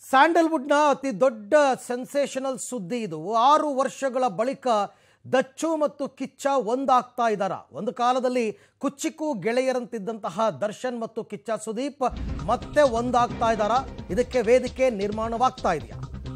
ಸ್ಯಾಂಡಲ್ವುಡ್ನ ಅತಿ ದೊಡ್ಡ ಸೆನ್ಸೇಷನಲ್ ಸುದ್ದಿ ಇದು. 6 ವರ್ಷಗಳ ಬಳಿಕ ದಚ್ಚು ಮತ್ತು ಕಿಚ್ಚ ಒಂದಾಗ್ತಾ ಇದ್ದಾರ. ಒಂದು ಕಾಲದಲ್ಲಿ ಕುಚ್ಚಿಕ್ಕೂ ಗೆಳೆಯರಂತಿದ್ದಂತಹ ದರ್ಶನ್ ಮತ್ತು ಕಿಚ್ಚ ಸುದೀಪ್ ಮತ್ತೆ ಒಂದಾಗ್ತಾ ಇದ್ದಾರ. ಇದಕ್ಕೆ ವೇದಿಕೆ ನಿರ್ಮಾಣವಾಗ್ತಾ ಇದೆಯಾ?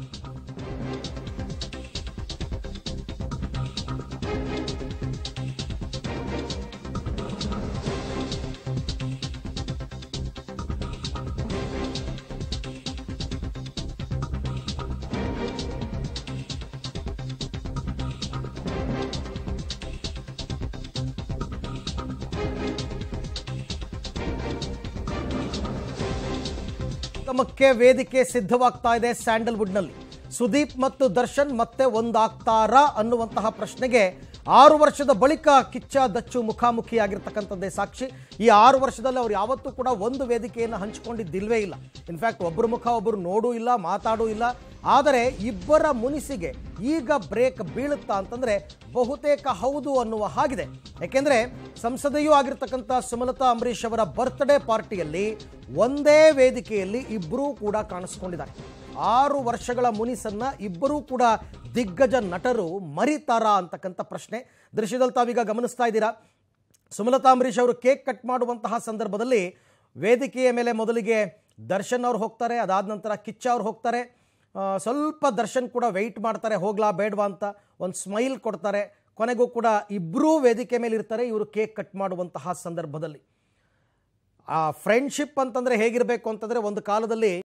ಕ್ರಮಕ್ಕೆ ವೇದಿಕೆ ಸಿದ್ಧವಾಗ್ತಾ ಇದೆ. ಸ್ಯಾಂಡಲ್ವುಡ್ನಲ್ಲಿ ಸುದೀಪ್ ಮತ್ತು ದರ್ಶನ್ ಮತ್ತೆ ಒಂದಾಗ್ತಾರಾ ಅನ್ನುವಂತಹ ಪ್ರಶ್ನೆಗೆ 6 ವರ್ಷದ ಬಳಿಕ ಕಿಚ್ಚ ದಚ್ಚು ಮುಖಾಮುಖಿಯಾಗಿರ್ತಕ್ಕಂಥದ್ದೇ ಸಾಕ್ಷಿ. ಈ 6 ವರ್ಷದಲ್ಲಿ ಅವರು ಯಾವತ್ತೂ ಕೂಡ ಒಂದು ವೇದಿಕೆಯನ್ನು ಹಂಚಿಕೊಂಡಿದ್ದಿಲ್ವೇ ಇಲ್ಲ. ಇನ್ಫ್ಯಾಕ್ಟ್ ಒಬ್ಬರ ಮುಖ ಒಬ್ಬರು ನೋಡೂ ಇಲ್ಲ, ಮಾತಾಡೂ ಇಲ್ಲ. ಆದರೆ ಇಬ್ಬರ ಮುನಿಸಿಗೆ ಈಗ ಬ್ರೇಕ್ ಬೀಳುತ್ತಾ ಅಂತಂದ್ರೆ ಬಹುತೇಕ ಹೌದು ಅನ್ನುವ ಹಾಗಿದೆ. ಯಾಕೆಂದ್ರೆ ಸಂಸದೆಯೂ ಆಗಿರ್ತಕ್ಕಂಥ ಸುಮಲತಾ ಅಂಬರೀಶ್ ಅವರ ಬರ್ತ್ಡೇ ಪಾರ್ಟಿಯಲ್ಲಿ ಒಂದೇ ವೇದಿಕೆಯಲ್ಲಿ ಇಬ್ಬರೂ ಕೂಡ ಕಾಣಿಸ್ಕೊಂಡಿದ್ದಾರೆ. 6 ವರ್ಷಗಳ ಮುನಿಸನ್ನ ಇಬ್ಬರೂ ಕೂಡ ದಿಗ್ಗಜ ನಟರು ಮರಿತಾರಾ ಅಂತಕ್ಕಂಥ ಪ್ರಶ್ನೆ. ದೃಶ್ಯದಲ್ಲಿ ತಾವೀಗ ಗಮನಿಸ್ತಾ ಇದ್ದೀರಾ. ಸುಮಲತಾ ಅಂಬರೀಶ್ ಅವರು ಕೇಕ್ ಕಟ್ ಮಾಡುವಂತಹ ಸಂದರ್ಭದಲ್ಲಿ ವೇದಿಕೆಯ ಮೇಲೆ ಮೊದಲಿಗೆ ದರ್ಶನ್ ಅವ್ರು ಹೋಗ್ತಾರೆ, ಅದಾದ ನಂತರ ಕಿಚ್ಚ ಅವ್ರು ಹೋಗ್ತಾರೆ. ಸ್ವಲ್ಪ ದರ್ಶನ್ ಕೂಡ ವೆಯ್ಟ್ ಮಾಡ್ತಾರೆ, ಹೋಗ್ಲಾ ಬೇಡವಾ ಅಂತ ಒಂದು ಸ್ಮೈಲ್ ಕೊಡ್ತಾರೆ. ಕೊನೆಗೂ ಕೂಡ ಇಬ್ಬರೂ ವೇದಿಕೆ ಮೇಲೆ ಇರ್ತಾರೆ ಇವರು ಕೇಕ್ ಕಟ್ ಮಾಡುವಂತಹ ಸಂದರ್ಭದಲ್ಲಿ. ಆ ಫ್ರೆಂಡ್ಶಿಪ್ ಅಂತಂದರೆ ಹೇಗಿರಬೇಕು ಅಂತಂದರೆ, ಒಂದು ಕಾಲದಲ್ಲಿ